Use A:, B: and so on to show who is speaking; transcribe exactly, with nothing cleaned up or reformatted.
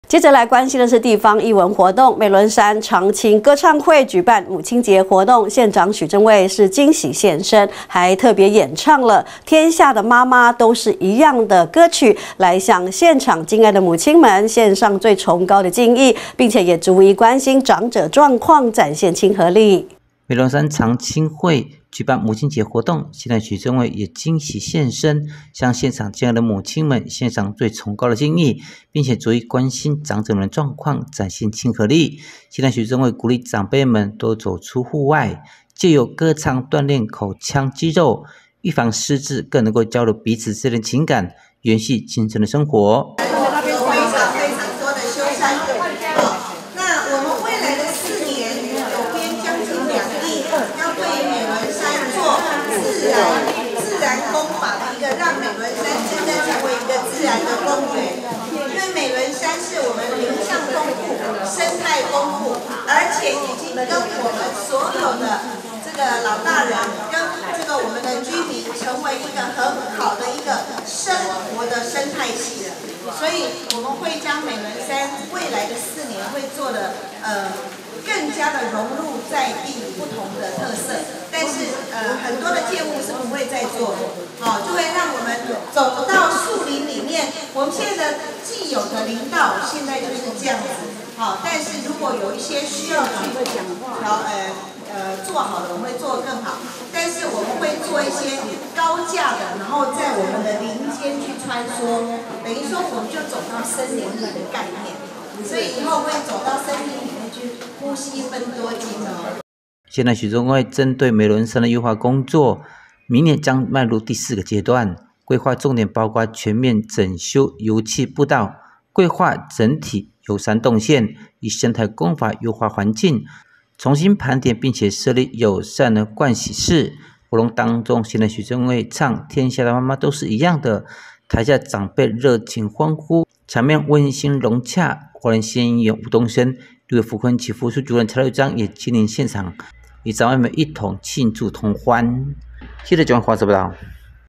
A: 接着来关心的是地方艺文活动，美仑山长青歌唱会举办母亲节活动，县长许正蔚是惊喜现身，还特别演唱了《天下的妈妈都是一样》的歌曲，来向现场敬爱的母亲们献上最崇高的敬意，并且也逐一关心长者状况，展现亲和力。
B: 美仑山长青会举办母亲节活动，现在许正蔚也惊喜现身，向现场敬爱的母亲们献上最崇高的敬意，并且逐一关心长者们的状况，展现亲和力。现在许正蔚鼓励长辈们多走出户外，借由歌唱锻炼口腔肌肉，预防失智，更能够交流彼此之间的情感，延续青春的生活。
C: 自然工法的一个，让美仑山真正成为一个自然的公园。因为美仑山是我们林相丰富、生态丰富，而且已经跟我们所有的这个老大人，跟这个我们的居民成为一个很好的一个生活的生态系了。所以我们会将美仑山未来的四年会做的呃更加的融入在地不同的特色。但是呃很多的建物是不会再做的，哦，就会让我们走到树林里面。我们现在的既有的林道现在就是这样子，好、哦，但是如果有一些需要去调呃呃做好的，我们会做得更好。但是我们会做一些高架的，然后在我们的林间去穿梭，等于说我们就走到森林里的概念，所以以后会走到森林里面去呼吸分多精哦。
B: 现在许正蔚针对美仑山的优化工作，明年将迈入第四个阶段，规划重点包括全面整修油气步道，规划整体游山动线，以生态工法优化环境，重新盘点并且设立友善的盥洗室。活动当中，现在许正蔚唱《天下的妈妈都是一样的》，台下长辈热情欢呼，场面温馨融洽。花莲县议员吴东升、立委福坤起副处主任蔡瑞章也亲临现场，与长辈们一同庆祝同欢。记者蒋华报道。